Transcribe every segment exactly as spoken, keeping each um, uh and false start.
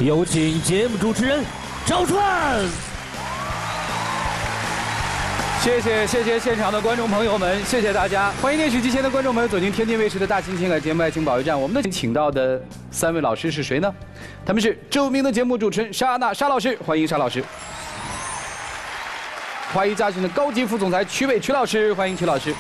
有请节目主持人赵川。 谢谢谢谢现场的观众朋友们，谢谢大家，欢迎电视机前的观众朋友走进天津卫视的大型情感节目《爱情保卫战》。我们的请到的三位老师是谁呢？他们是著名的节目主持人沙娜沙老师，欢迎沙老师；华谊家训的高级副总裁曲伟曲老师，欢迎曲老师；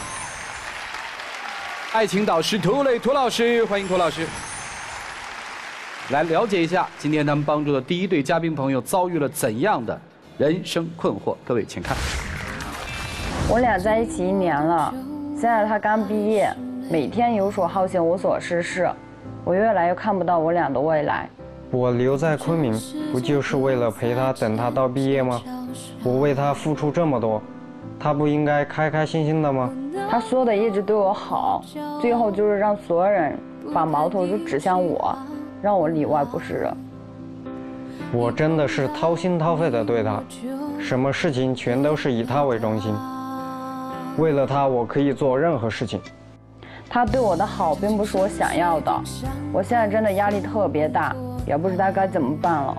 爱情导师涂磊涂老师，欢迎涂老师。来了解一下今天他们帮助的第一对嘉宾朋友遭遇了怎样的人生困惑，各位请看。 我俩在一起一年了，现在他刚毕业，每天游手好闲，无所事事，我越来越看不到我俩的未来。 我留在昆明，不就是为了陪他等他到毕业吗？我为他付出这么多，他不应该开开心心的吗？ 他说的一直对我好，最后就是让所有人把矛头都指向我，让我里外不是人。 我真的是掏心掏肺的对他，什么事情全都是以他为中心。为了他，我可以做任何事情。 他对我的好并不是我想要的，我现在真的压力特别大，也不知道该怎么办了。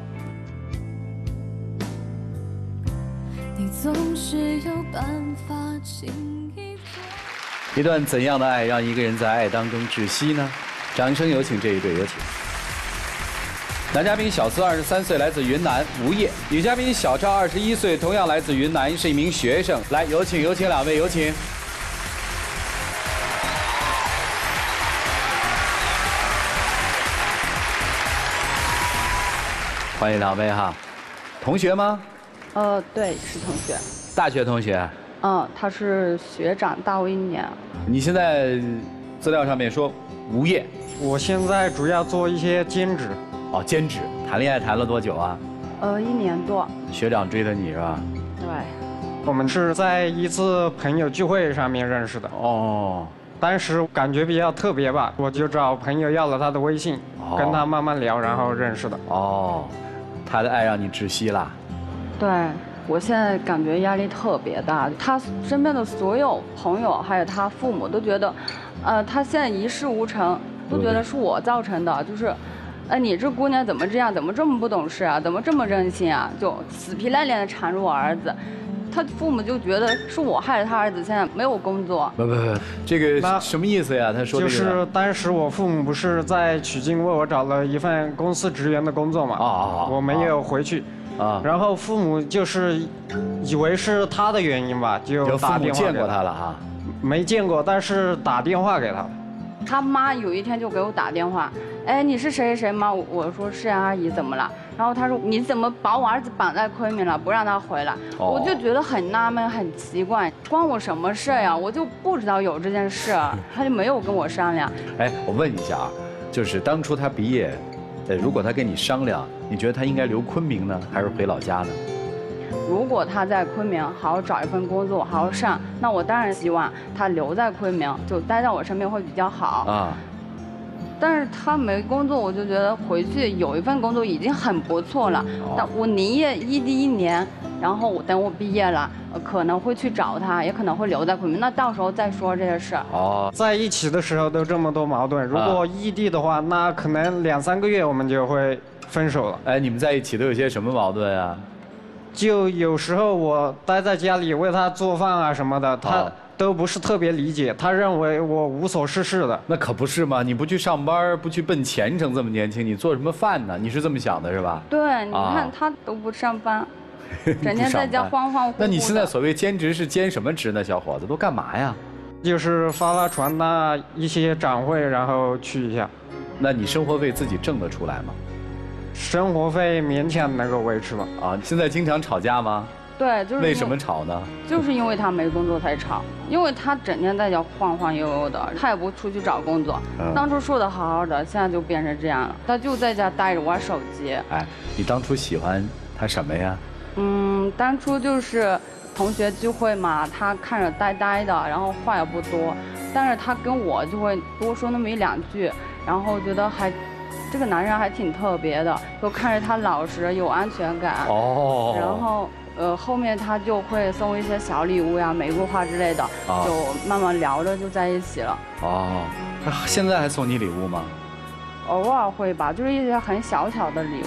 你总是有办法轻易。 一段怎样的爱让一个人在爱当中窒息呢？掌声有请这一对，有请。男嘉宾小苏，二十三岁，来自云南，无业；女嘉宾小赵，二十一岁，同样来自云南，是一名学生。来，有请，有请两位，有请。欢迎两位哈，同学吗？ 呃，对，是同学。 大学同学。 嗯，他是学长，大我一年。 你现在资料上面说无业。 我现在主要做一些兼职。 哦，兼职。谈恋爱谈了多久啊？ 呃，一年多。 学长追的你是吧？ 对。 我们是在一次朋友聚会上面认识的。 哦。 当时感觉比较特别吧，我就找朋友要了他的微信，哦、跟他慢慢聊，然后认识的。 哦。他的爱让你窒息了。 对。我现在感觉压力特别大，他身边的所有朋友还有他父母都觉得，呃，他现在一事无成，都觉得是我造成的，就是，哎，你这姑娘怎么这样，怎么这么不懂事啊，怎么这么任性啊，就死皮赖脸的缠着我儿子，他父母就觉得是我害了他儿子现在没有工作。 不不不，这个什么意思呀？他说这个就是当时我父母不是在曲靖为我找了一份公司职员的工作嘛，啊啊，我没有回去。啊，然后父母就是以为是他的原因吧，就打电话给他。 见过他了哈？ 没见过，但是打电话给他。 他妈有一天就给我打电话，哎，你是谁谁谁吗？我说是啊，阿姨，怎么了？然后他说你怎么把我儿子绑在昆明了，不让他回来？哦、我就觉得很纳闷，很奇怪，关我什么事呀？我就不知道有这件事，他就没有跟我商量。 哎，我问一下啊，就是当初他毕业。呃，如果他跟你商量，你觉得他应该留昆明呢，还是回老家呢？ 如果他在昆明好好找一份工作，好好上，那我当然希望他留在昆明，就待在我身边会比较好啊。但是他没工作，我就觉得回去有一份工作已经很不错了。哦、但我宁愿异地一年，然后我等我毕业了，呃、可能会去找他，也可能会留在昆明。那到时候再说这些事。 哦，在一起的时候都这么多矛盾，如果异地的话，啊、那可能两三个月我们就会分手了。 哎，你们在一起都有些什么矛盾啊？ 就有时候我待在家里为他做饭啊什么的，他。哦都不是特别理解，他认为我无所事事的。 那可不是嘛，你不去上班，不去奔前程，这么年轻，你做什么饭呢？你是这么想的是吧？ 对，你看他都不上班，整天在家慌慌乎乎的。 那你现在所谓兼职是兼什么职呢？小伙子都干嘛呀？ 就是发发传单，一些展会，然后去一下。 那你生活费自己挣得出来吗？ 生活费勉强能够维持吧。 啊，现在经常吵架吗？ 对，就是为什么吵呢？ 就是因为他没工作才吵，因为他整天在家晃晃悠悠的，他也不出去找工作。嗯、当初说的好好的，现在就变成这样了，他就在家待着玩手机。 哎，你当初喜欢他什么呀？ 嗯，当初就是同学聚会嘛，他看着呆呆的，然后话也不多，但是他跟我就会多说那么一两句，然后觉得还。这个男人还挺特别的，就看着他老实有安全感。哦。然后呃后面他就会送一些小礼物呀、玫瑰花之类的，哦、就慢慢聊着就在一起了。 哦，他现在还送你礼物吗？ 偶尔会吧，就是一些很小巧的礼物。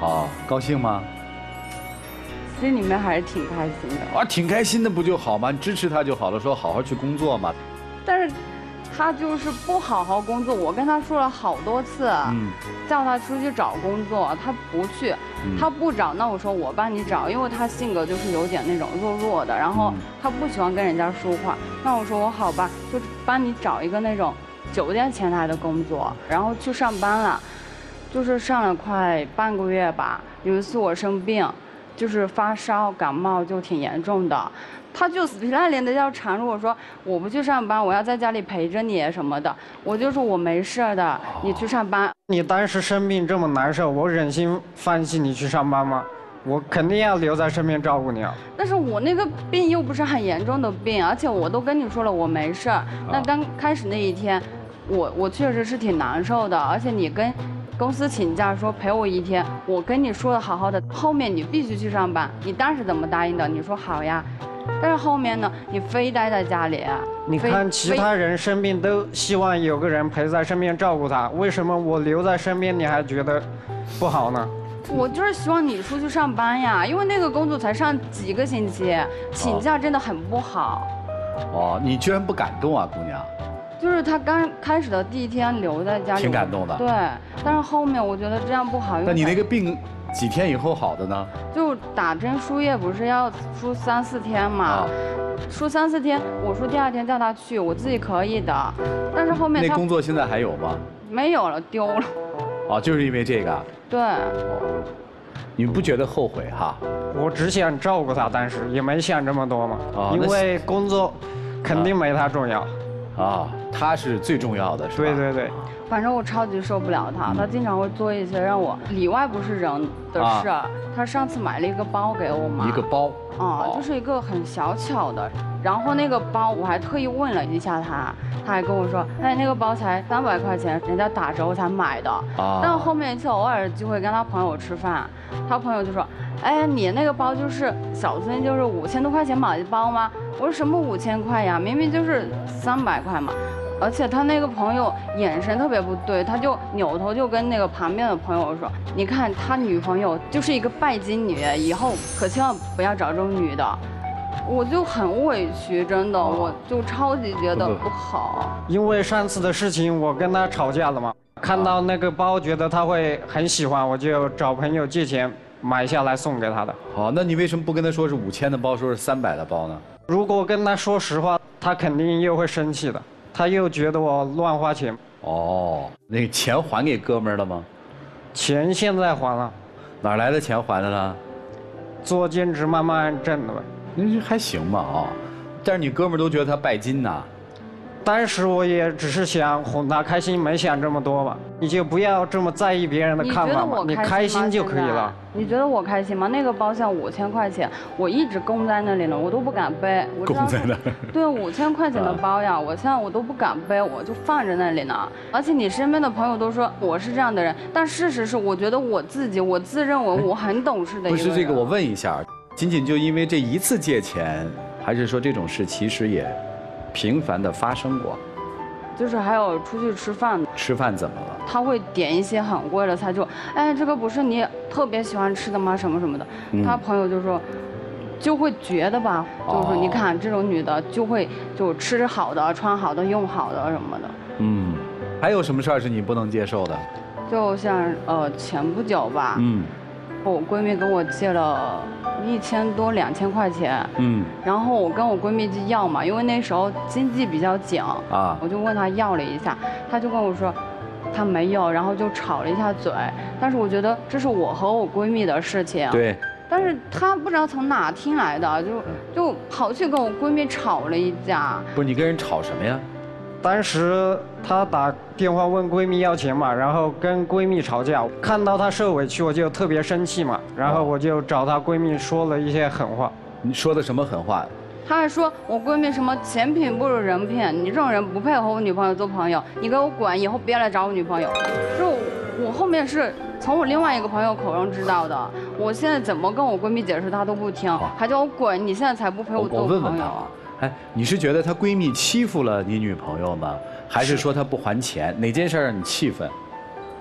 哦，高兴吗？ 心里面还是挺开心的。 啊，挺开心的不就好吗？你支持他就好了，说好好去工作嘛。 但是，他就是不好好工作。我跟他说了好多次，嗯，叫他出去找工作，他不去，嗯、他不找。那我说我帮你找，因为他性格就是有点那种弱弱的，然后他不喜欢跟人家说话。那我说我好吧，就帮你找一个那种酒店前台的工作，然后去上班了，就是上了快半个月吧。有一次我生病。就是发烧感冒就挺严重的，他就死皮赖脸的要缠着我说我不去上班，我要在家里陪着你什么的。我就说我没事的，你去上班。 你当时生病这么难受，我忍心放弃你去上班吗？我肯定要留在身边照顾你啊。 但是我那个病又不是很严重的病，而且我都跟你说了我没事。那刚开始那一天，我我确实是挺难受的，而且你跟。公司请假说陪我一天，我跟你说的好好的，后面你必须去上班，你当时怎么答应的？你说好呀，但是后面呢，你非待在家里。 你看其他人生病都希望有个人陪在身边照顾他，为什么我留在身边你还觉得不好呢？ 我就是希望你出去上班呀，因为那个工作才上几个星期，请假真的很不好。 哦，你居然不感动啊，姑娘？ 就是他刚开始的第一天留在家里， 挺感动的。 对，但是后面我觉得这样不好。 那你那个病几天以后好的呢？ 就打针输液不是要输三四天嘛？啊、输三四天，我说第二天叫他去，我自己可以的。但是后面那工作现在还有吗？ 没有了，丢了。 哦，就是因为这个。 对。 哦，你不觉得后悔哈？ 我只想照顾他，但是也没想这么多嘛。哦、因为工作肯定没他重要。 啊，他是最重要的，是吧？ 对对对， 反正我超级受不了他，他经常会做一些让我里外不是人的事。啊、他上次买了一个包给我嘛， 一个包， 啊、嗯，就是一个很小巧的。然后那个包我还特意问了一下他，他还跟我说，哎，那个包才三百块钱，人家打折我才买的。啊，但后面一次偶尔机会跟他朋友吃饭，他朋友就说，哎，你那个包就是小孙就是五千多块钱买的包吗？我说什么五千块呀，明明就是三百块嘛。而且他那个朋友眼神特别不对，他就扭头就跟那个旁边的朋友说，你看他女朋友就是一个拜金女，以后可千万不要找这种女的。我就很委屈，真的，我就超级觉得不好。 因为上次的事情，我跟他吵架了嘛，看到那个包，觉得他会很喜欢，我就找朋友借钱买下来送给他的。 好，那你为什么不跟他说是五千的包，说是三百的包呢？ 如果跟他说实话，他肯定又会生气的，他又觉得我乱花钱。 哦，那个钱还给哥们儿了吗？ 钱现在还了。 哪来的钱还的呢？ 做兼职慢慢挣的呗。 那还行吧啊，但是你哥们儿都觉得他拜金呐。 当时我也只是想哄他开心，没想这么多吧。你就不要这么在意别人的看法嘛，你开心就可以了。 你觉得我开心吗？那个包像五千块钱，我一直供在那里了，我都不敢背。 供在那。 对，五千块钱的包呀，我现在我都不敢背，我就放在那里呢。而且你身边的朋友都说我是这样的人，但事实是，我觉得我自己，我自认为我很懂事的一个人。 不是这个，我问一下。仅仅就因为这一次借钱，还是说这种事其实也频繁的发生过？ 就是还有出去吃饭， 吃饭怎么了？ 他会点一些很贵的菜，就哎这个不是你特别喜欢吃的吗？什么什么的。嗯、他朋友就说，就会觉得吧，就是说你看这种女的就会就吃好的、穿好的、用好的什么的。 嗯，还有什么事儿是你不能接受的？ 就像呃前不久吧。嗯。我闺蜜跟我借了一千多两千块钱，嗯，然后我跟我闺蜜就要嘛，因为那时候经济比较紧啊，我就问她要了一下，她就跟我说她没有，然后就吵了一下嘴。但是我觉得这是我和我闺蜜的事情， 对。 但是她不知道从哪听来的，就就跑去跟我闺蜜吵了一架。 不是你跟人吵什么呀？ 当时她打电话问闺蜜要钱嘛，然后跟闺蜜吵架，看到她受委屈，我就特别生气嘛，然后我就找她闺蜜说了一些狠话。 你说的什么狠话？ 她还说我闺蜜什么钱品不如人品，你这种人不配和我女朋友做朋友，你给我滚，以后别来找我女朋友。就我后面是从我另外一个朋友口中知道的，我现在怎么跟我闺蜜解释她都不听，还叫我滚，你现在才不陪我做朋友。 我问问她啊。哎，你是觉得她闺蜜欺负了你女朋友吗？还是说她不还钱？哪件事让你气愤？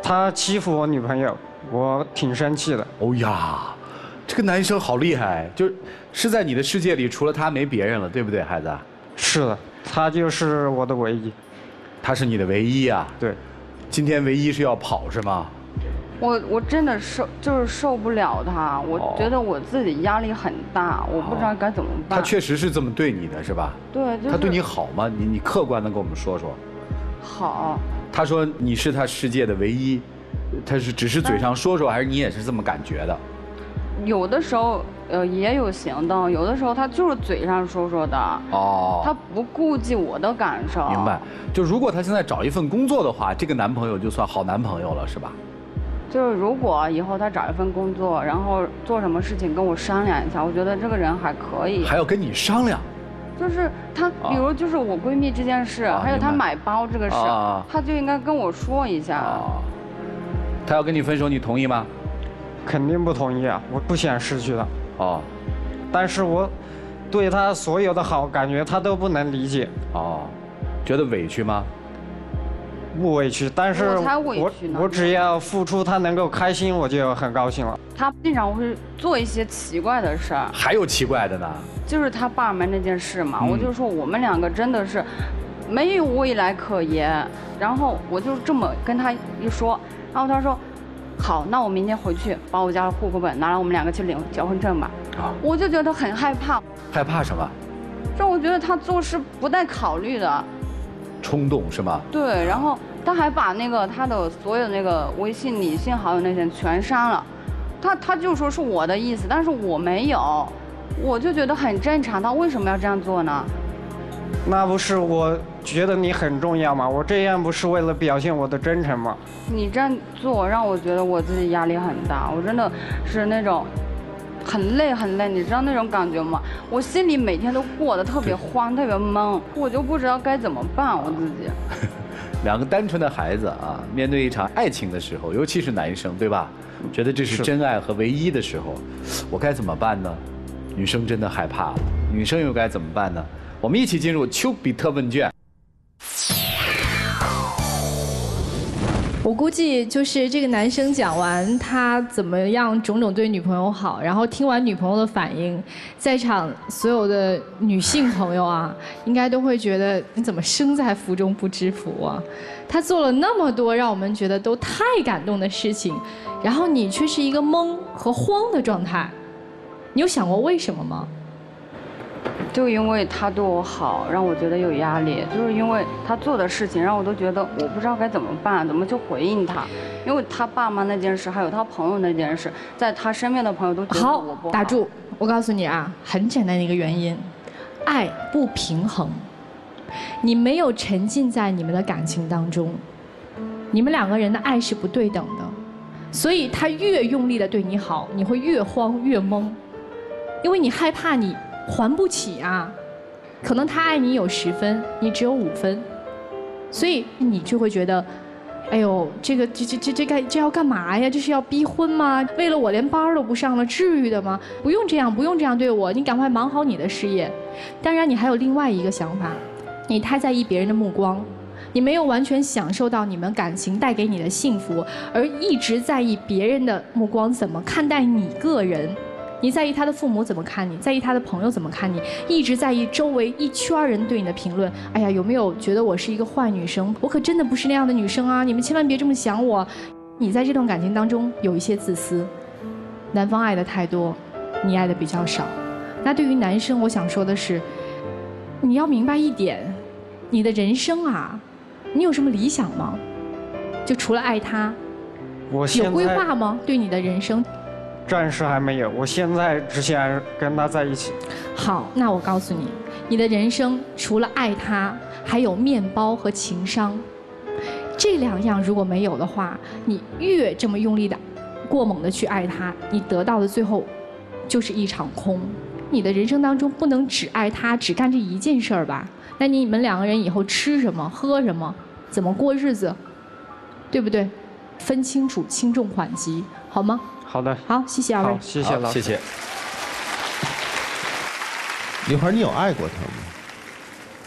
他欺负我女朋友，我挺生气的。 哦呀，这个男生好厉害，就是是在你的世界里除了他没别人了，对不对，孩子？ 是的，他就是我的唯一。 他是你的唯一啊？ 对。 今天唯一是要跑是吗？ 我我真的受就是受不了他，我觉得我自己压力很大，我不知道该怎么办。 他确实是这么对你的是吧？ 对，就是、 他对你好吗？你你客观的跟我们说说。 好。 他说你是他世界的唯一，他是只是嘴上说说，还是你也是这么感觉的？ 有的时候呃也有行动，有的时候他就是嘴上说说的。哦。他不顾及我的感受。 明白。就如果他现在找一份工作的话，这个男朋友就算好男朋友了，是吧？ 就是如果以后他找一份工作，然后做什么事情跟我商量一下，我觉得这个人还可以。 还要跟你商量？ 就是他，比如就是我闺蜜这件事，还有他买包这个事，他就应该跟我说一下。 他要跟你分手，你同意吗？ 肯定不同意啊！我不想失去他。 哦。 但是我对他所有的好，感觉他都不能理解。 哦。觉得委屈吗？ 不委屈，但是我我我只要付出，他能够开心，我就很高兴了。 他经常会做一些奇怪的事儿。 还有奇怪的呢？ 就是他爸妈那件事嘛，嗯、我就说我们两个真的是没有未来可言。然后我就这么跟他一说，然后他说：“好，那我明天回去把我家的户口本拿来，我们两个去领结婚证吧。”啊，我就觉得很害怕。 害怕什么？ 这我觉得他做事不带考虑的。 冲动是吗？ 对，然后他还把那个他的所有那个微信理性好友那些全删了，他他就说是我的意思，但是我没有，我就觉得很正常，他为什么要这样做呢？ 那不是我觉得你很重要吗？我这样不是为了表现我的真诚吗？ 你这样做让我觉得我自己压力很大，我真的是那种。很累很累，你知道那种感觉吗？我心里每天都过得特别慌，特别懵，我就不知道该怎么办我自己。 两个单纯的孩子啊，面对一场爱情的时候，尤其是男生，对吧？觉得这是真爱和唯一的时候，我该怎么办呢？女生真的害怕了，女生又该怎么办呢？我们一起进入丘比特问卷。 我估计就是这个男生讲完他怎么样种种对女朋友好，然后听完女朋友的反应，在场所有的女性朋友啊，应该都会觉得你怎么生在福中不知福啊？他做了那么多让我们觉得都太感动的事情，然后你却是一个懵和慌的状态，你有想过为什么吗？ 就因为他对我好，让我觉得有压力，就是因为他做的事情让我都觉得我不知道该怎么办，怎么去回应他。因为他爸妈那件事，还有他朋友那件事，在他身边的朋友都觉得我不好。 打住！我告诉你啊，很简单的一个原因，爱不平衡，你没有沉浸在你们的感情当中，你们两个人的爱是不对等的，所以他越用力的对你好，你会越慌越懵，因为你害怕你还不起啊，可能他爱你有十分，你只有五分，所以你就会觉得，哎呦，这个这这这这该这要干嘛呀？这是要逼婚吗？为了我连班都不上了，至于的吗？不用这样，不用这样对我，你赶快忙好你的事业。当然，你还有另外一个想法，你太在意别人的目光，你没有完全享受到你们感情带给你的幸福，而一直在意别人的目光怎么看待你个人。你在意他的父母怎么看你，在意他的朋友怎么看你，一直在意周围一圈人对你的评论。哎呀，有没有觉得我是一个坏女生？我可真的不是那样的女生啊！你们千万别这么想我。你在这段感情当中有一些自私，男方爱的太多，你爱的比较少。那对于男生，我想说的是，你要明白一点，你的人生啊，你有什么理想吗？就除了爱他， 我现在有规划吗？对你的人生？ 暂时还没有，我现在只想跟他在一起。 好，那我告诉你，你的人生除了爱他，还有面包和情商。这两样如果没有的话，你越这么用力的、过猛的去爱他，你得到的最后就是一场空。你的人生当中不能只爱他，只干这一件事儿吧？那你们两个人以后吃什么、喝什么、怎么过日子，对不对？分清楚轻重缓急，好吗？ 好的， 好，谢谢二位， 谢谢老师， 谢谢。 林花，你有爱过他吗？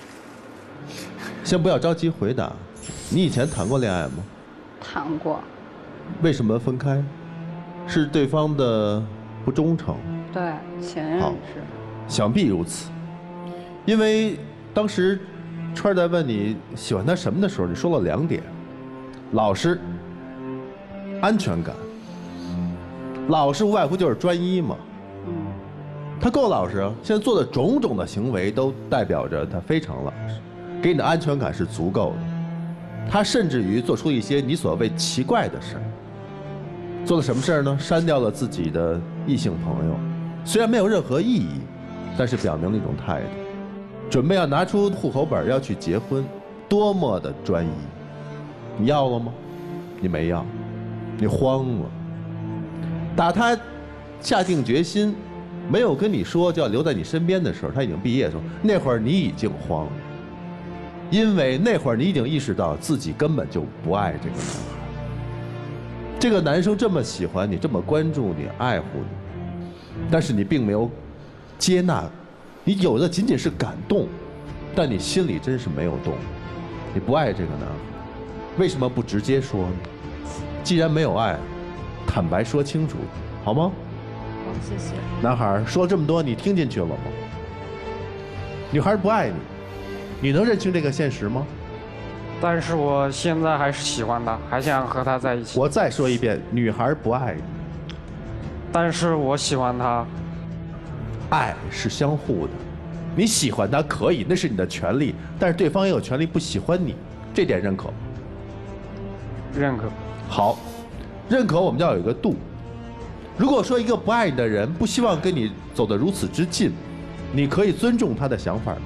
先不要着急回答，你以前谈过恋爱吗？ 谈过。 为什么分开？是对方的不忠诚。 对，前任是。 想必如此，因为当时川儿在问你喜欢他什么的时候，你说了两点：老实、安全感。老实无外乎就是专一嘛。嗯。他够老实，现在做的种种的行为都代表着他非常老实，给你的安全感是足够的。他甚至于做出一些你所谓奇怪的事儿。做了什么事儿呢？删掉了自己的异性朋友，虽然没有任何意义，但是表明了一种态度。准备要拿出户口本要去结婚，多么的专一。你要了吗？你没要，你慌了。打他下定决心，没有跟你说就要留在你身边的时候，他已经毕业的时候，那会儿你已经慌了，因为那会儿你已经意识到自己根本就不爱这个男孩。这个男生这么喜欢你，这么关注你、爱护你，但是你并没有接纳，你有的仅仅是感动，但你心里真是没有动。你不爱这个男孩，为什么不直接说呢？既然没有爱，坦白说清楚，好吗？ 好，谢谢。 男孩说这么多，你听进去了吗？女孩不爱你，你能认清这个现实吗？ 但是我现在还是喜欢他，还想和他在一起。 我再说一遍，女孩不爱你， 但是我喜欢他。 爱是相互的，你喜欢他可以，那是你的权利，但是对方也有权利不喜欢你，这点认可吗？ 认可。 好，认可我们要有一个度。如果说一个不爱你的人不希望跟你走得如此之近，你可以尊重他的想法吗？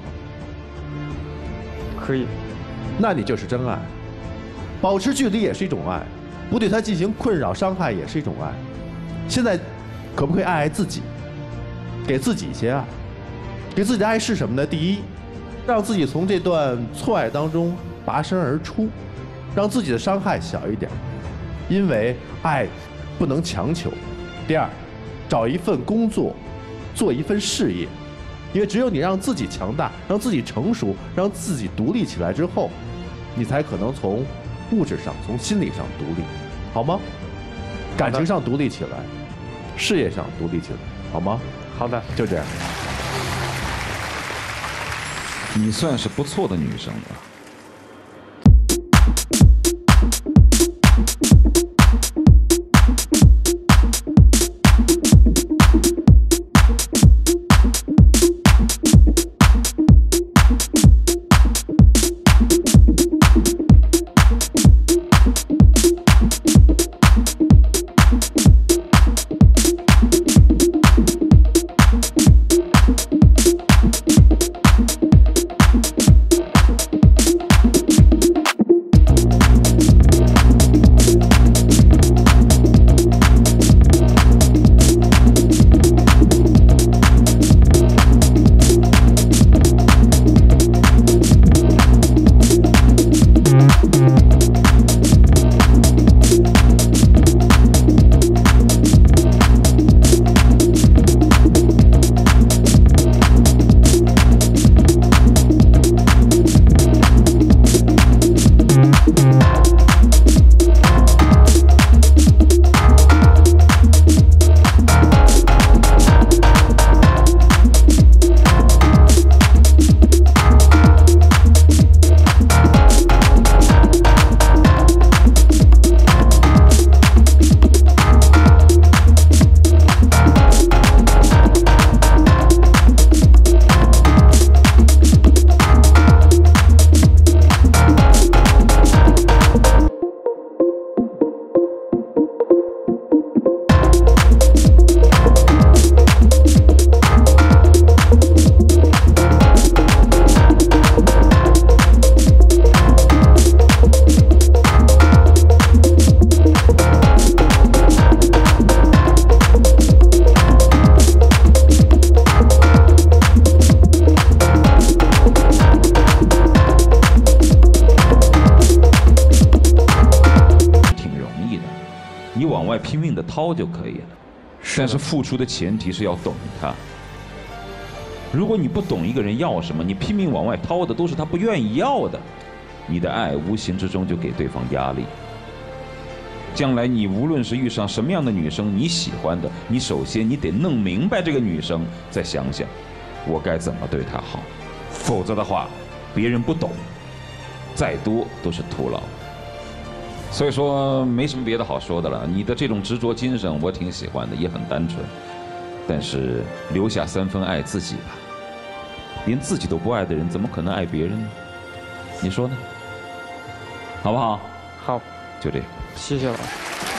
可以。 那你就是真爱。保持距离也是一种爱，不对他进行困扰伤害也是一种爱。现在可不可以爱爱自己，给自己一些爱？给自己的爱是什么呢？第一，让自己从这段错爱当中拔身而出，让自己的伤害小一点，因为爱不能强求。第二，找一份工作，做一份事业，因为只有你让自己强大，让自己成熟，让自己独立起来之后，你才可能从物质上、从心理上独立，好吗？感情上独立起来，事业上独立起来，好吗？ 好的， 就这样。 你算是不错的女生了。拼命的掏就可以了，但是付出的前提是要懂他。如果你不懂一个人要什么，你拼命往外掏的都是他不愿意要的，你的爱无形之中就给对方压力。 将来你无论是遇上什么样的女生，你喜欢的，你首先你得弄明白这个女生，再想想我该怎么对她好，否则的话，别人不懂，再多都是徒劳。所以说没什么别的好说的了，你的这种执着精神我挺喜欢的，也很单纯，但是留下三分爱自己吧。连自己都不爱的人，怎么可能爱别人呢？你说呢？好不好？ 好， 就这样。 谢谢老师。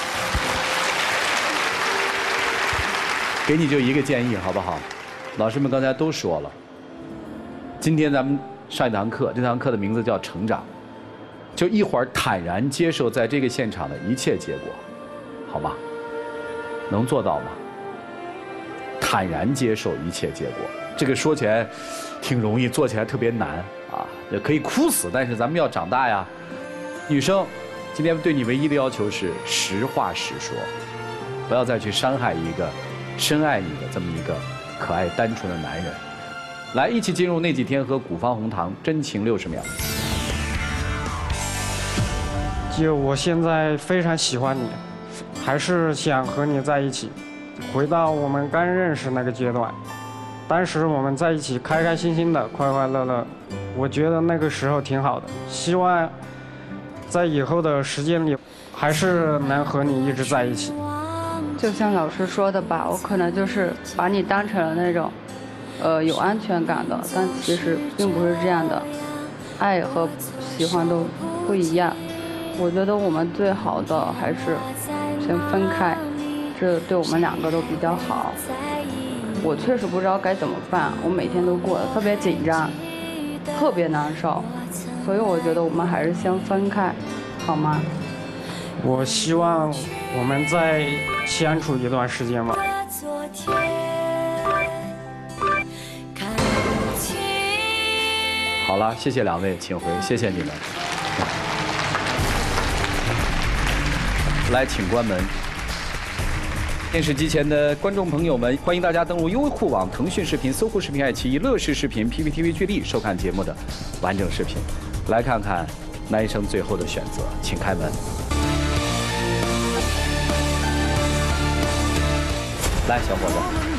给你就一个建议，好不好？老师们刚才都说了，今天咱们上一堂课，这堂课的名字叫成长，就一会儿坦然接受在这个现场的一切结果，好吗？能做到吗？坦然接受一切结果，这个说起来挺容易，做起来特别难啊！也可以哭死，但是咱们要长大呀。女生，今天对你唯一的要求是实话实说，不要再去伤害一个深爱你的这么一个可爱单纯的男人。来，一起进入那几天和古方红糖真情六十秒。 就我现在非常喜欢你，还是想和你在一起，回到我们刚认识那个阶段。当时我们在一起开开心心的，快快乐乐，我觉得那个时候挺好的。希望在以后的时间里，还是能和你一直在一起。 就像老师说的吧，我可能就是把你当成了那种，呃，有安全感的，但其实并不是这样的。爱和喜欢都不一样。我觉得我们最好的还是先分开，这对我们两个都比较好。我确实不知道该怎么办，我每天都过得特别紧张，特别难受，所以我觉得我们还是先分开，好吗？ 我希望我们再相处一段时间吧。 好了，谢谢两位，请回，谢谢你们。来，请关门。电视机前的观众朋友们，欢迎大家登录优酷网、腾讯视频、搜狐视频、爱奇艺、乐视视频、P P T V 剧丽收看节目的完整视频。来看看男生最后的选择，请开门。来，小伙子。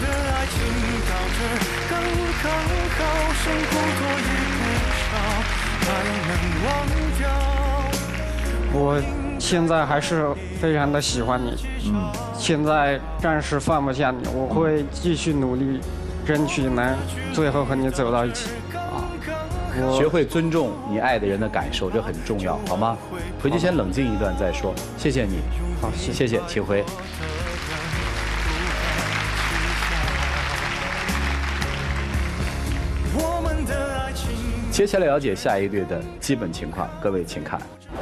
我现在还是非常的喜欢你，嗯，现在暂时放不下你，我会继续努力，争取能最后和你走到一起。啊， 学会尊重你爱的人的感受，这很重要，好吗？回去先冷静一段再说。谢谢你， 好， 谢谢谢，请回。接下来了解下一对的基本情况，各位请看。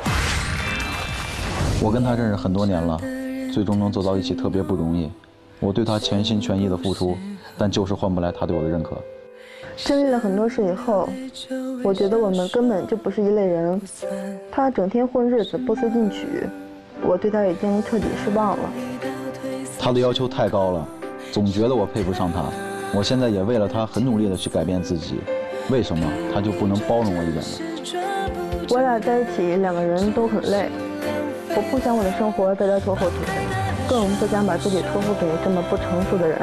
我跟他认识很多年了，最终能走到一起特别不容易。我对他全心全意的付出，但就是换不来他对我的认可。 经历了很多事以后，我觉得我们根本就不是一类人。他整天混日子，不思进取，我对他已经彻底失望了。 他的要求太高了，总觉得我配不上他。我现在也为了他很努力的去改变自己。为什么他就不能包容我一点呢？ 我俩在一起，两个人都很累。我不想我的生活再再拖后腿，更不想把自己托付给这么不成熟的人。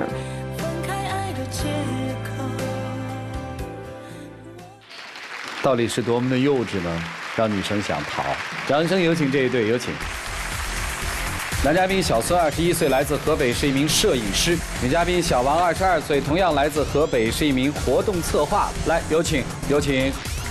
到底是多么的幼稚呢？让女生想逃。掌声有请这一对，有请。男嘉宾小孙，二十一岁，来自河北，是一名摄影师；女嘉宾小王，二十二岁，同样来自河北，是一名活动策划。来，有请，有请。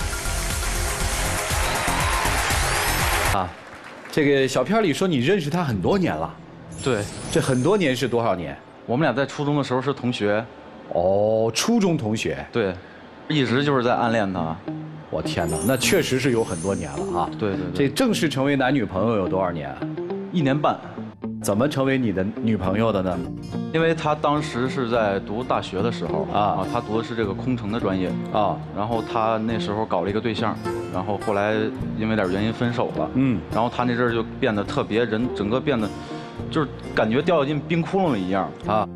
啊，这个小片里说你认识他很多年了。 对， 这很多年是多少年？ 我们俩在初中的时候是同学。 哦，初中同学。 对，一直就是在暗恋他。 我天哪，那确实是有很多年了啊。 对对对。 这正式成为男女朋友有多少年？ 一年半。 怎么成为你的女朋友的呢？ 因为他当时是在读大学的时候啊，啊，他读的是这个空乘的专业啊，然后他那时候搞了一个对象，然后后来因为点原因分手了，嗯，然后他那阵儿就变得特别人，整个变得就是感觉掉进冰窟窿里一样啊，然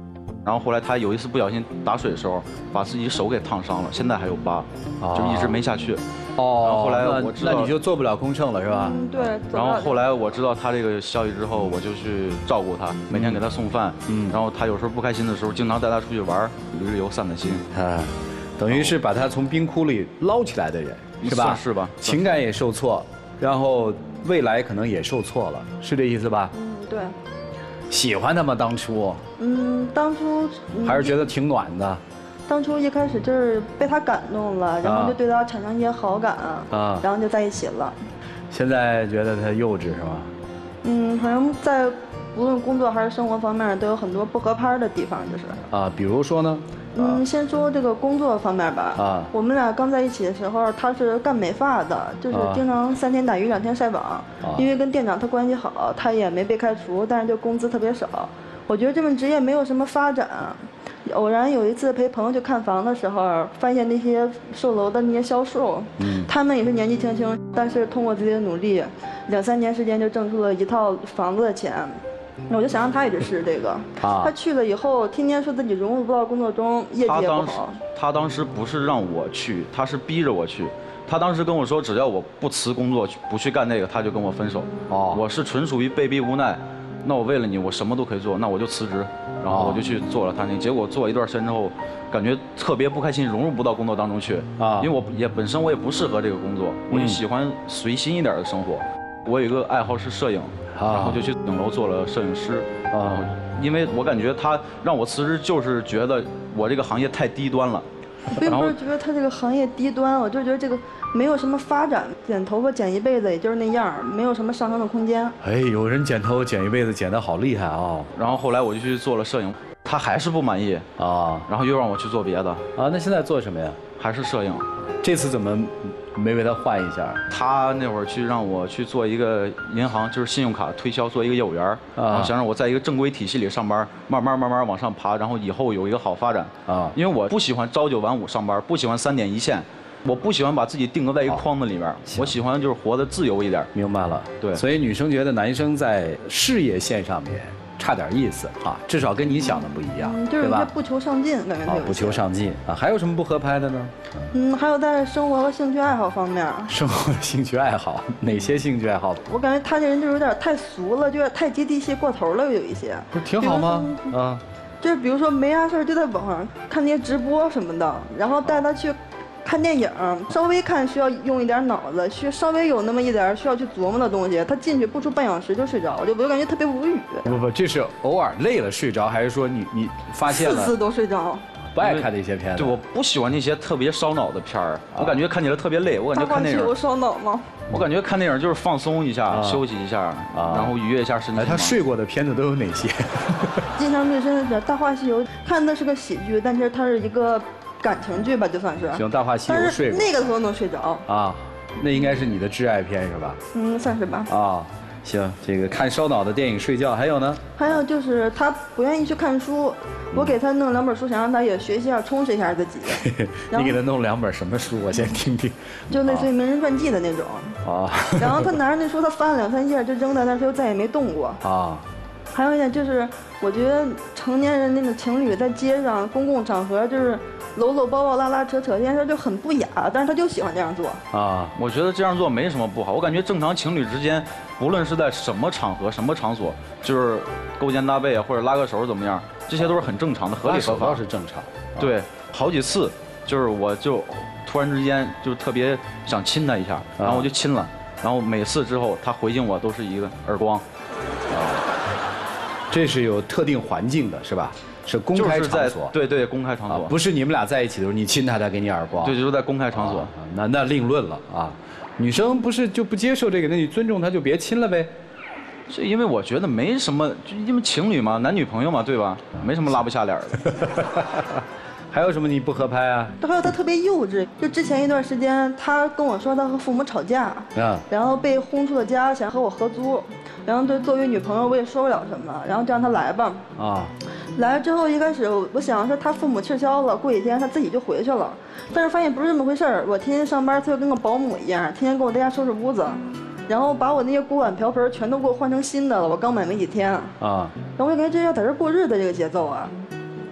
然后后来他有一次不小心打水的时候，把自己手给烫伤了，现在还有疤，就一直没下去。 哦， 然后后来我知道， 那你就做不了空乘了是吧？ 嗯，对。 然后后来我知道他这个消息之后，我就去照顾他，每天给他送饭。嗯。然后他有时候不开心的时候，经常带他出去玩，一日游散散心。 啊，等于是把他从冰窟里捞起来的人，是吧？ 是吧？ 情感也受挫，然后未来可能也受挫了，是这意思吧？ 嗯，对。 喜欢他吗？当初？ 嗯，当初、 嗯、还是觉得挺暖的。 当初一开始就是被他感动了，然后就对他产生一些好感啊，然后就在一起了。 现在觉得他幼稚是吗？ 嗯，反正在无论工作还是生活方面都有很多不合拍的地方，就是。 啊，比如说呢？ 嗯，先说这个工作方面吧。啊。我们俩刚在一起的时候，他是干美发的，就是经常三天打鱼两天晒网。啊。因为跟店长他关系好，他也没被开除，但是就工资特别少。我觉得这份职业没有什么发展。偶然有一次陪朋友去看房的时候，发现那些售楼的那些销售，嗯，他们也是年纪轻轻，但是通过自己的努力，两三年时间就挣出了一套房子的钱。我就想让他也去试这个。啊。他去了以后，天天说自己融入不到工作中，业绩也不好。 他当时不是让我去，他是逼着我去。他当时跟我说，只要我不辞工作，不去干那个，他就跟我分手。哦。我是纯属于被逼无奈。那我为了你，我什么都可以做，那我就辞职，然后我就去做了他那个。结果做一段时间之后，感觉特别不开心，融入不到工作当中去。啊。因为我也本身我也不适合这个工作，我就喜欢随心一点的生活。我有一个爱好是摄影。然后就去顶楼做了摄影师啊，因为我感觉他让我辞职，就是觉得我这个行业太低端了。 我并不是觉得他这个行业低端，我就觉得这个没有什么发展，剪头发剪一辈子也就是那样，没有什么上升的空间。 哎，有人剪头剪一辈子剪得好厉害啊、哦！ 然后后来我就去做了摄影，他还是不满意啊，然后又让我去做别的啊。那现在做什么呀？ 还是摄影。 这次怎么没为他换一下？ 他那会儿去让我去做一个银行，就是信用卡推销，做一个业务员啊，想让我在一个正规体系里上班，慢慢慢慢往上爬，然后以后有一个好发展啊。因为我不喜欢朝九晚五上班，不喜欢三点一线，我不喜欢把自己定格在一个框子里面，我喜欢就是活得自由一点。 明白了， 对。 所以女生觉得男生在事业线上面差点意思啊，至少跟你想的不一样， 嗯、就是对吧？ 不求上进，感觉他有、 啊、不求上进啊。还有什么不合拍的呢？ 嗯，还有在生活和兴趣爱好方面。 生活兴趣爱好，哪些兴趣爱好？ 我感觉他这人就有点太俗了，就有点太接地气过头了，有一些。 不是挺好吗？啊。 就是比如说没啥事儿就在网上看那些直播什么的，然后带他去看电影，稍微看需要用一点脑子，需稍微有那么一点需要去琢磨的东西，他进去不出半小时就睡着，我就我就感觉特别无语。 不不，这是偶尔累了睡着，还是说你你发现了？ 次次都睡着。 不爱看那些片子。 对，我不喜欢那些特别烧脑的片儿，我感觉看起来特别累。我感觉看电影。 有烧脑吗？ 我感觉看电影就是放松一下，休息一下，然后愉悦一下身体。 哎，他睡过的片子都有哪些？ 印象最深的是《大话西游》，看的是个喜剧，但是它是一个感情剧吧，就算是。 行，《大话西游》睡过。 那个时候能睡着。 啊，那应该是你的挚爱片是吧？ 嗯，算是吧。 啊。行，这个看烧脑的电影睡觉，还有呢？ 还有就是他不愿意去看书，我给他弄两本书，想让他也学习一下，充实一下自己。 你给他弄两本什么书？我先听听。 就类似于名人传记的那种。啊。然后他拿着那书，他翻了两三页就扔在那儿，他就再也没动过。啊。还有一点就是，我觉得成年人那种情侣在街上、公共场合就是搂搂抱抱、拉拉扯扯，这件事就很不雅，但是他就喜欢这样做。 啊，我觉得这样做没什么不好。我感觉正常情侣之间，不论是在什么场合、什么场所，就是勾肩搭背啊，或者拉个手怎么样，这些都是很正常的、合理合法。 倒是正常。 对，好几次就是我就突然之间就特别想亲他一下，然后我就亲了，然后每次之后他回敬我都是一个耳光。啊。 这是有特定环境的，是吧？是公开场所。 对对，公开场所， 不是你们俩在一起的时候，你亲他，他给你耳光。 对，就是在公开场所， 那那另论了啊。女生不是就不接受这个，那你尊重他就别亲了呗。 是因为我觉得没什么，就因为情侣嘛，男女朋友嘛，对吧？没什么拉不下脸的。 还有什么你不合拍啊？ 还有他特别幼稚，就之前一段时间，他跟我说他和父母吵架，啊，然后被轰出了家，想和我合租，然后对作为女朋友我也说不了什么，然后就让他来吧。啊，来了之后一开始我想说他父母撤销了，过几天他自己就回去了，但是发现不是这么回事儿，我天天上班，他就跟个保姆一样，天天给我在家收拾屋子。然后把我那些锅碗瓢盆全都给我换成新的了，我刚买没几天啊，然后我就感觉这要在这过日子这个节奏啊。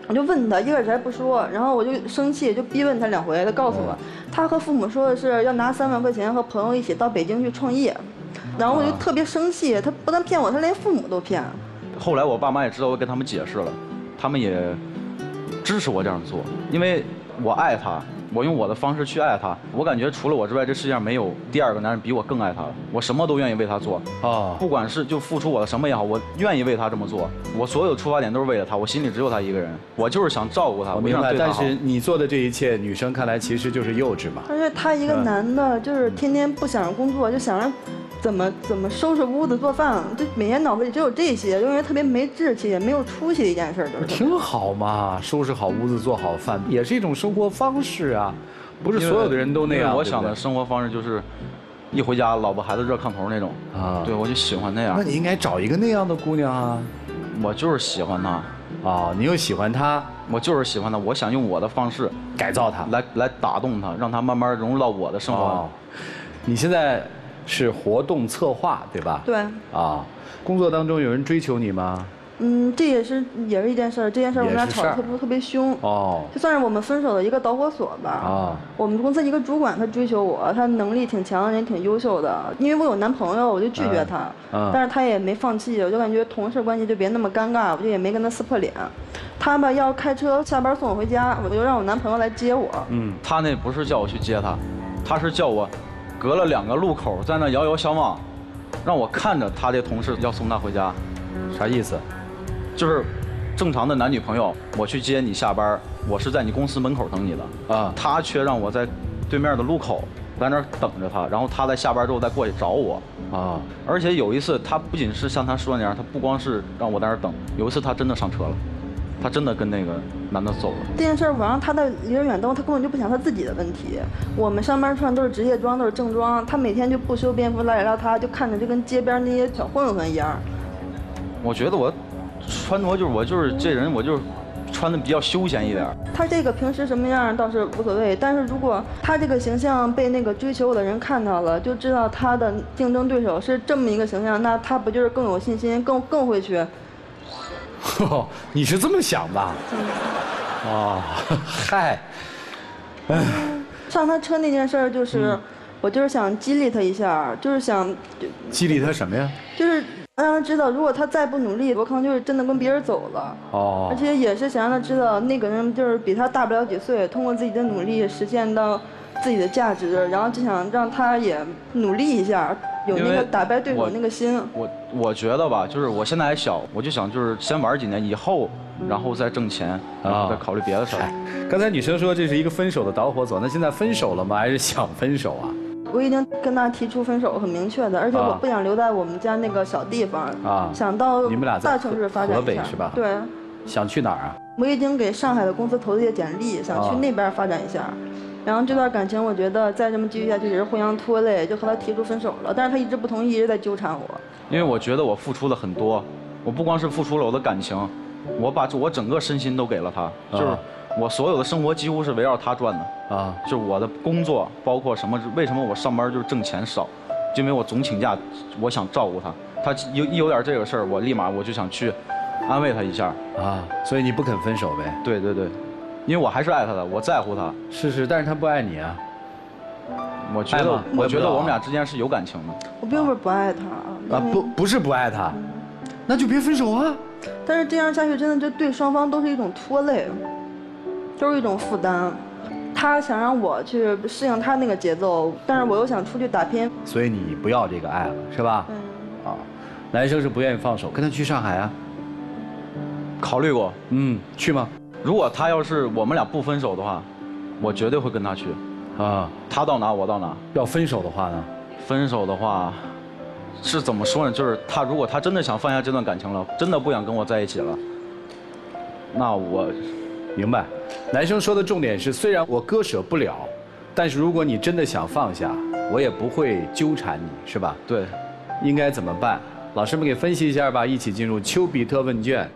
我就问他，一开始还不说，然后我就生气，就逼问他两回，他告诉我，他和父母说的是要拿三万块钱和朋友一起到北京去创业，然后我就特别生气，他不但骗我，他连父母都骗。 后来我爸妈也知道，我跟他们解释了，他们也支持我这样做，因为我爱他。我用我的方式去爱他，我感觉除了我之外，这世界上没有第二个男人比我更爱他了。我什么都愿意为他做啊，不管是就付出我的什么也好，我愿意为他这么做。我所有的出发点都是为了他，我心里只有他一个人，我就是想照顾他。 我明白，但是你做的这一切，女生看来其实就是幼稚嘛。 而且他一个男的，就是天天不想着工作，就想着怎么怎么收拾屋子、做饭，就每天脑子里只有这些，就认为特别没志气、也没有出息的一件事，就是。 挺好嘛，收拾好屋子、做好饭，也是一种生活方式啊。不是所有的人都那样。 我想的生活方式就是，一回家老婆孩子热炕头那种啊。对，我就喜欢那样。 那你应该找一个那样的姑娘啊。 我就是喜欢她。 啊，你又喜欢她， 我就是喜欢她。我想用我的方式改造她， 来来打动她，让她慢慢融入到我的生活。 哦，你现在是活动策划对吧？ 对。 啊，工作当中有人追求你吗？ 嗯，这也是也是一件事儿。这件事儿我们俩吵得特别特别凶。哦。就算是我们分手的一个导火索吧。啊。我们公司一个主管，他追求我，他能力挺强，人挺优秀的。因为我有男朋友，我就拒绝他。嗯。但是他也没放弃，我就感觉同事关系就别那么尴尬，我就也没跟他撕破脸。他吧要开车下班送我回家，我就让我男朋友来接我。 嗯。他那不是叫我去接他，他是叫我隔了两个路口在那遥遥相望，让我看着他的同事要送他回家。 啥意思？ 就是正常的男女朋友，我去接你下班，我是在你公司门口等你的啊，他却让我在对面的路口在那儿等着他，然后他在下班之后再过去找我啊。而且有一次，他不仅是像他说那样，他不光是让我在那儿等，有一次他真的上车了，他真的跟那个男的走了。 这件事儿，我让他的离着远灯，他根本就不想他自己的问题。我们上班穿都是职业装，都是正装，他每天就不修边幅，邋里邋遢，就看着就跟街边那些小混混一样。 我觉得我。穿着就是我就是这人，我就是穿的比较休闲一点。 他这个平时什么样倒是无所谓，但是如果他这个形象被那个追求我的人看到了，就知道他的竞争对手是这么一个形象，那他不就是更有信心，更更会去？ 哦，你是这么想的？嗯、哦，嗨， 哎，上他车那件事儿就是，嗯、我就是想激励他一下，就是想激励他什么呀？ 就是。让他知道，如果他再不努力，我可能就是真的跟别人走了。哦。而且也是想让他知道，那个人就是比他大不了几岁，通过自己的努力实现到自己的价值，然后就想让他也努力一下，有那个打败对手那个心。 我我觉得吧，就是我现在还小，我就想就是先玩几年，以后然后再挣钱，然后再考虑别的事儿。 刚才女生说这是一个分手的导火索，那现在分手了吗？还是想分手啊？ 我已经跟他提出分手，很明确的，而且我不想留在我们家那个小地方啊，想到大城市发展一下。 河北是吧？ 对。 想去哪儿啊？ 我已经给上海的公司投了一些简历，想去那边发展一下。然后这段感情，我觉得再这么继续下去也是互相拖累，就和他提出分手了。但是他一直不同意，一直在纠缠我。 因为我觉得我付出了很多，我不光是付出了我的感情，我把我整个身心都给了他，就是。我所有的生活几乎是围绕他转的啊，就是我的工作，包括什么？为什么我上班就是挣钱少？因为我总请假，我想照顾他。他有一有点这个事儿，我立马我就想去安慰他一下啊。所以你不肯分手呗？ 对对对，因为我还是爱他的，我在乎他。 是是，但是他不爱你啊。 我觉得，我觉得我们俩之间是有感情的。 我并不是不爱他啊，不不是不爱他，那就别分手啊。 但是这样下去，真的就对双方都是一种拖累。都是一种负担，他想让我去适应他那个节奏，但是我又想出去打拼， 所以你不要这个爱了，是吧？嗯。啊，男生是不愿意放手，跟他去上海啊？ 考虑过， 嗯，去吗？ 如果他要是我们俩不分手的话，我绝对会跟他去。啊，他到哪我到哪。 要分手的话呢？ 分手的话，是怎么说呢？就是他如果他真的想放下这段感情了，真的不想跟我在一起了，那我。 明白，男生说的重点是，虽然我割舍不了，但是如果你真的想放下，我也不会纠缠你，是吧？ 对， 应该怎么办？老师们给分析一下吧，一起进入丘比特问卷。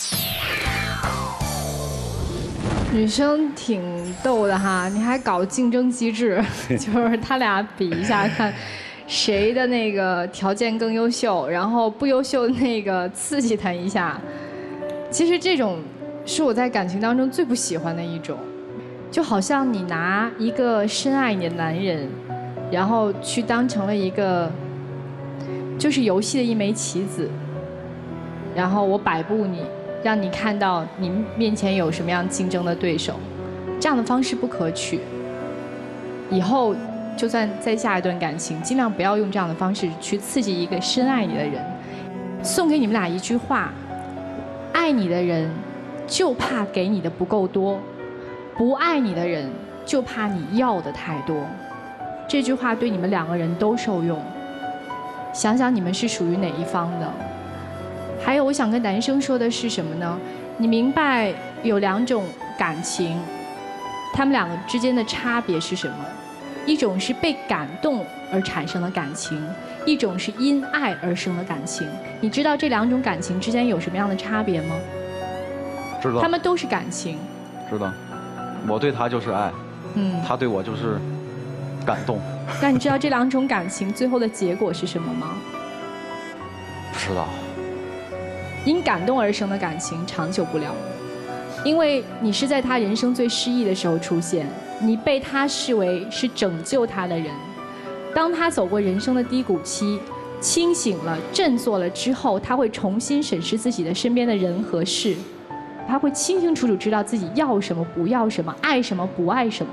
女生挺逗的哈，你还搞竞争机制，就是他俩比一下看谁的那个条件更优秀，然后不优秀的那个刺激他一下。其实这种。 是我在感情当中最不喜欢的一种，就好像你拿一个深爱你的男人，然后去当成了一个就是游戏的一枚棋子，然后我摆布你，让你看到你面前有什么样竞争的对手，这样的方式不可取。以后就算再下一段感情，尽量不要用这样的方式去刺激一个深爱你的人。送给你们俩一句话：爱你的人就怕给你的不够多，不爱你的人就怕你要的太多。这句话对你们两个人都受用。想想你们是属于哪一方的。还有我想跟男生说的是什么呢？你明白有两种感情，他们两个之间的差别是什么？一种是被感动而产生的感情，一种是因爱而生的感情。你知道这两种感情之间有什么样的差别吗？ 知道。 他们都是感情。 知道。我对他就是爱， 嗯， 他对我就是感动。 但你知道这两种感情最后的结果是什么吗？ 不知道。 因感动而生的感情长久不了，因为你是在他人生最失意的时候出现，你被他视为是拯救他的人。当他走过人生的低谷期，清醒了、振作了之后，他会重新审视自己的身边的人和事，他会清清楚楚知道自己要什么、不要什么、爱什么、不爱什么。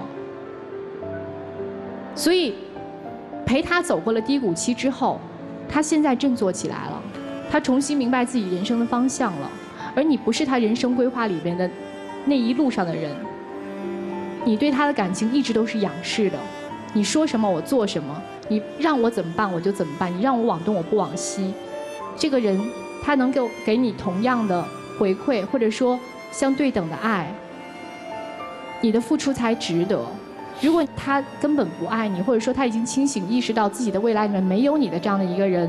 所以，陪他走过了低谷期之后，他现在振作起来了。他重新明白自己人生的方向了，而你不是他人生规划里边的那一路上的人。你对他的感情一直都是仰视的，你说什么我做什么，你让我怎么办我就怎么办，你让我往东我不往西。这个人他能够给你同样的回馈，或者说相对等的爱，你的付出才值得。如果他根本不爱你，或者说他已经清醒意识到自己的未来里面没有你的这样的一个人，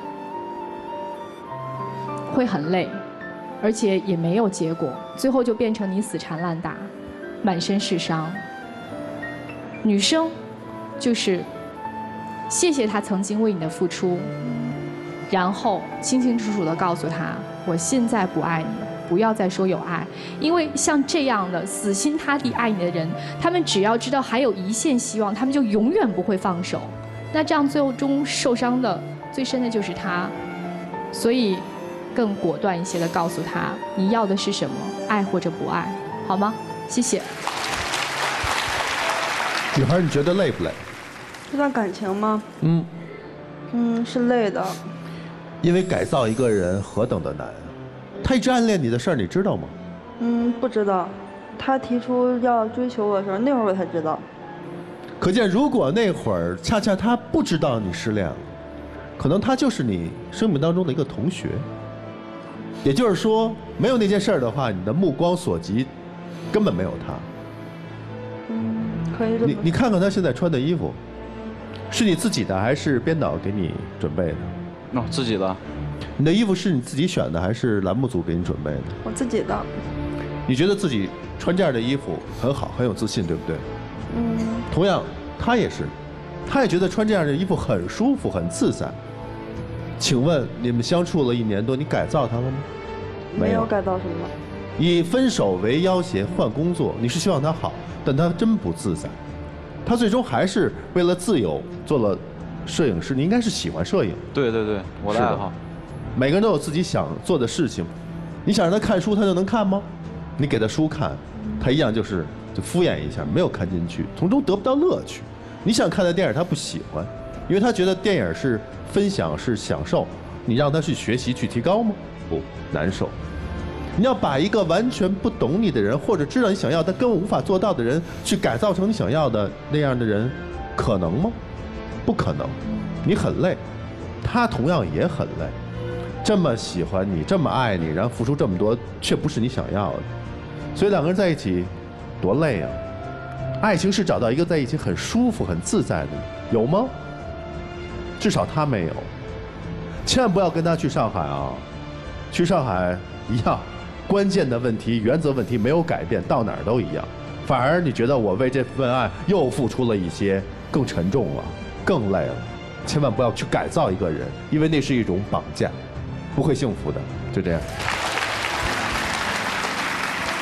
会很累，而且也没有结果，最后就变成你死缠烂打，满身是伤。女生就是谢谢他曾经为你的付出，然后清清楚楚地告诉他，我现在不爱你，不要再说有爱。因为像这样的死心塌地爱你的人，他们只要知道还有一线希望，他们就永远不会放手。那这样最后终受伤的最深的就是他，所以更果断一些的告诉他，你要的是什么，爱或者不爱，好吗？谢谢。 女孩，你觉得累不累？ 这段感情吗？ 嗯， 嗯，是累的。 因为改造一个人何等的难啊！他一直暗恋你的事儿，你知道吗？ 嗯，不知道。他提出要追求我的时候，那会儿我才知道。 可见，如果那会儿恰恰他不知道你失恋了，可能他就是你生命当中的一个同学。也就是说，没有那件事儿的话，你的目光所及根本没有他。 嗯，可以这么说。 你你看看他现在穿的衣服，是你自己的还是编导给你准备的？ 哦，自己的。 你的衣服是你自己选的还是栏目组给你准备的？ 我自己的。 你觉得自己穿这样的衣服很好，很有自信，对不对？ 嗯。 同样，他也是，他也觉得穿这样的衣服很舒服、很自在。请问你们相处了一年多，你改造他了吗？ 没有改造什么。 以分手为要挟换工作，你是希望他好，但他真不自在。他最终还是为了自由做了摄影师。你应该是喜欢摄影。 对对对，我的爱好。 每个人都有自己想做的事情。你想让他看书，他就能看吗？你给他书看，他一样就是就敷衍一下，没有看进去，从中得不到乐趣。你想看的电影他不喜欢，因为他觉得电影是分享是享受，你让他去学习去提高吗？不，难受。你要把一个完全不懂你的人，或者知道你想要但根本无法做到的人，去改造成你想要的那样的人，可能吗？不可能。你很累，他同样也很累。这么喜欢你，这么爱你，然后付出这么多，却不是你想要的，所以两个人在一起多累啊！爱情是找到一个在一起很舒服、很自在的，有吗？至少他没有。千万不要跟他去上海啊！去上海一样，关键的问题、原则问题没有改变，到哪儿都一样。反而你觉得我为这份爱又付出了一些，更沉重了，更累了。千万不要去改造一个人，因为那是一种绑架。不会幸福的，就这样。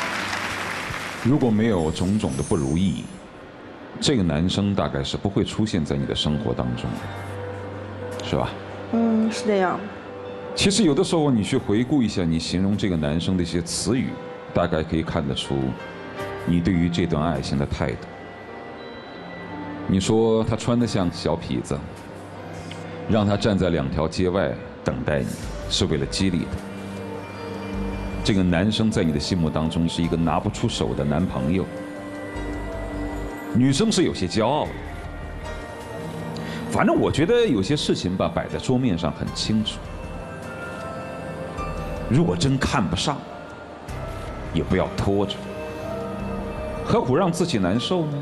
如果没有种种的不如意，这个男生大概是不会出现在你的生活当中的，是吧？ 嗯，是这样。 其实有的时候你去回顾一下你形容这个男生的一些词语，大概可以看得出你对于这段爱情的态度。你说他穿得像小痞子，让他站在两条街外等待你，是为了激励他。这个男生在你的心目当中是一个拿不出手的男朋友。女生是有些骄傲的，反正我觉得有些事情吧，摆在桌面上很清楚。如果真看不上，也不要拖着，何苦让自己难受呢？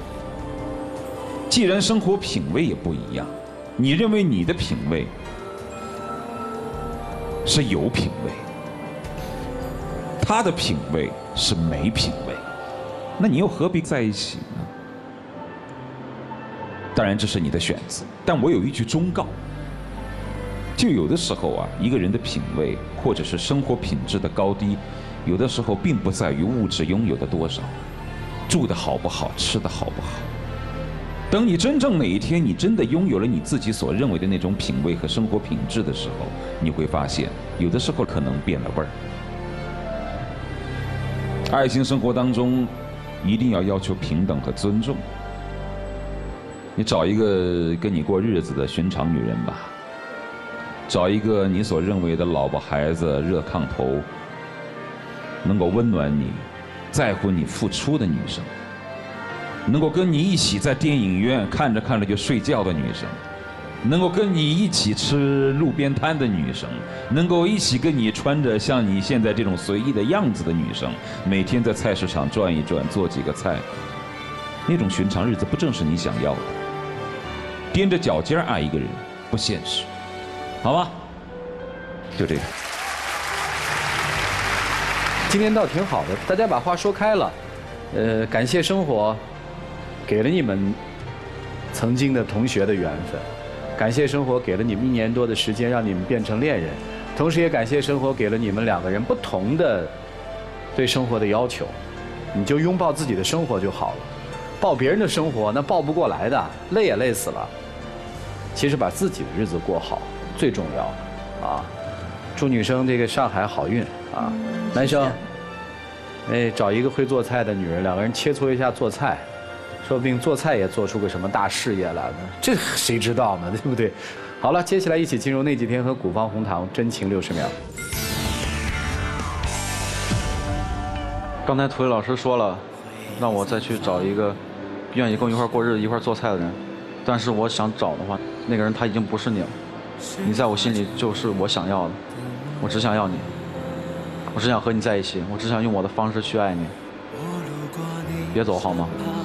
既然生活品味也不一样，你认为你的品味是有品味，他的品味是没品味，那你又何必在一起呢？当然这是你的选择，但我有一句忠告，就有的时候啊，一个人的品味或者是生活品质的高低，有的时候并不在于物质拥有的多少，住的好不好，吃的好不好。等你真正哪一天你真的拥有了你自己所认为的那种品味和生活品质的时候，你会发现有的时候可能变了味儿。爱情生活当中一定要要求平等和尊重。你找一个跟你过日子的寻常女人吧，找一个你所认为的老婆孩子热炕头，能够温暖你，在乎你付出的女生，能够跟你一起在电影院看着看着就睡觉的女生，能够跟你一起吃路边摊的女生，能够一起跟你穿着像你现在这种随意的样子的女生，每天在菜市场转一转，做几个菜，那种寻常日子不正是你想要的？踮着脚尖爱一个人不现实，好吗？就这个。 今天倒挺好的，大家把话说开了。呃，感谢生活给了你们曾经的同学的缘分，感谢生活给了你们一年多的时间让你们变成恋人，同时也感谢生活给了你们两个人不同的对生活的要求。你就拥抱自己的生活就好了，抱别人的生活那抱不过来的，累也累死了。其实把自己的日子过好最重要啊！祝女生这个上海好运啊！男生，哎，找一个会做菜的女人，两个人切磋一下做菜，说不定做菜也做出个什么大事业来呢？这谁知道呢？对不对？好了，接下来一起进入那几天和古方红糖真情六十秒。 刚才涂磊老师说了，让我再去找一个愿意跟我一块过日子、一块做菜的人，但是我想找的话，那个人他已经不是你了，你在我心里就是我想要的，我只想要你，我只想和你在一起，我只想用我的方式去爱你，别走好吗？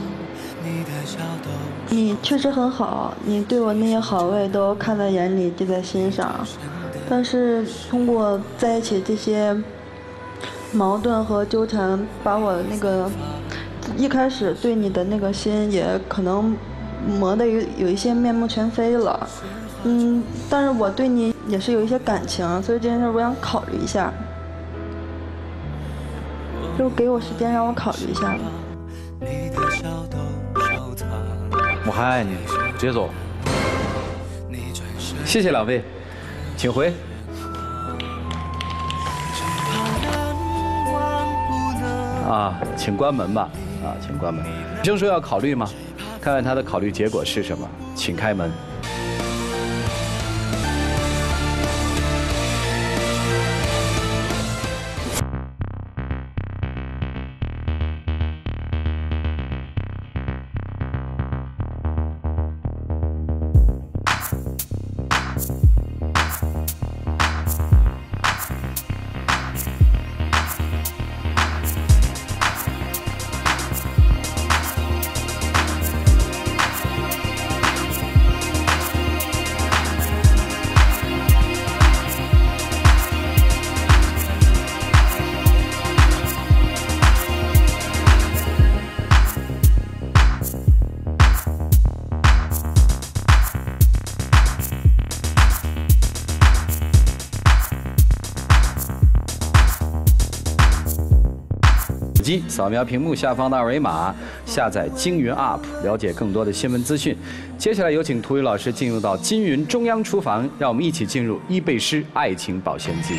你确实很好，你对我那些好我也都看在眼里，记在心上，但是通过在一起这些矛盾和纠缠，把我那个一开始对你的那个心也可能磨得有有一些面目全非了。嗯，但是我对你也是有一些感情，所以这件事我想考虑一下，就给我时间让我考虑一下吧。 我还爱你，别走。 谢谢两位，请回。啊，请关门吧。啊，请关门。医生说要考虑吗？看看他的考虑结果是什么，请开门。 机，扫描屏幕下方的二维码，下载金云 App， 了解更多的新闻资讯。接下来有请涂宇老师进入到金云中央厨房，让我们一起进入伊贝诗爱情保鲜机。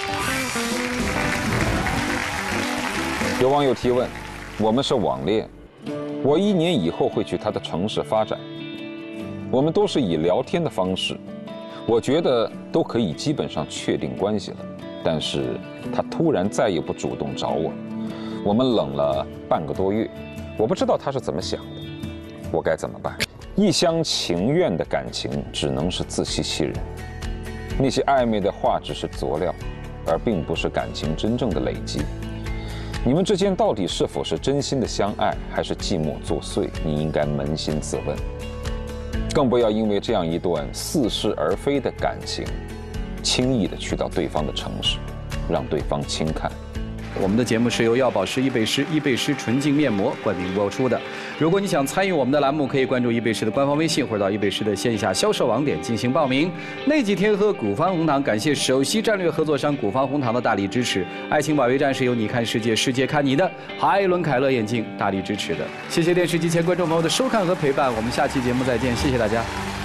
有网友提问：我们是网恋，我一年以后会去他的城市发展，我们都是以聊天的方式，我觉得都可以基本上确定关系了，但是他突然再也不主动找我，我们冷了半个多月，我不知道他是怎么想的，我该怎么办？一厢情愿的感情只能是自欺欺人，那些暧昧的话只是佐料，而并不是感情真正的累积。你们之间到底是否是真心的相爱，还是寂寞作祟？你应该扪心自问。更不要因为这样一段似是而非的感情，轻易的去到对方的城市，让对方轻看。 我们的节目是由药宝诗伊贝诗伊贝诗纯净面膜冠名播出的。如果你想参与我们的栏目，可以关注伊贝诗的官方微信，或者到伊贝诗的线下销售网点进行报名。那几天喝古方红糖，感谢首席战略合作商古方红糖的大力支持。爱情保卫战是由你看世界，世界看你的海伦凯勒眼镜大力支持的。谢谢电视机前观众朋友的收看和陪伴，我们下期节目再见，谢谢大家。